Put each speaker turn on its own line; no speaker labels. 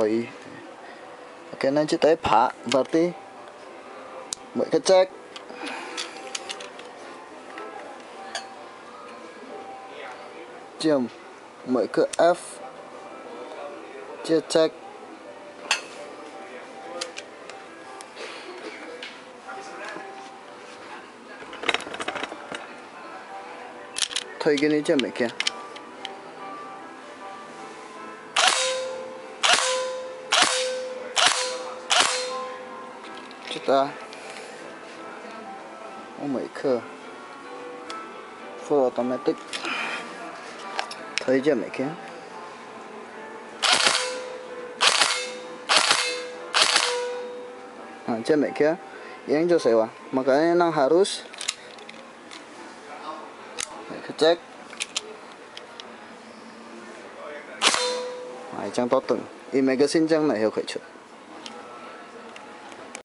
Cái này chỉ tới phá berarti mỗi cái cek chìm mỗi cái F chia cek thôi cái này chậm mấy kia kita mấy cơ full automatic thôi chậm mấy kia chậm mấy kia yang jo sewa makanya nang harus cek chẳng to từng, im cái xin chẳng này hiểu khởi chút.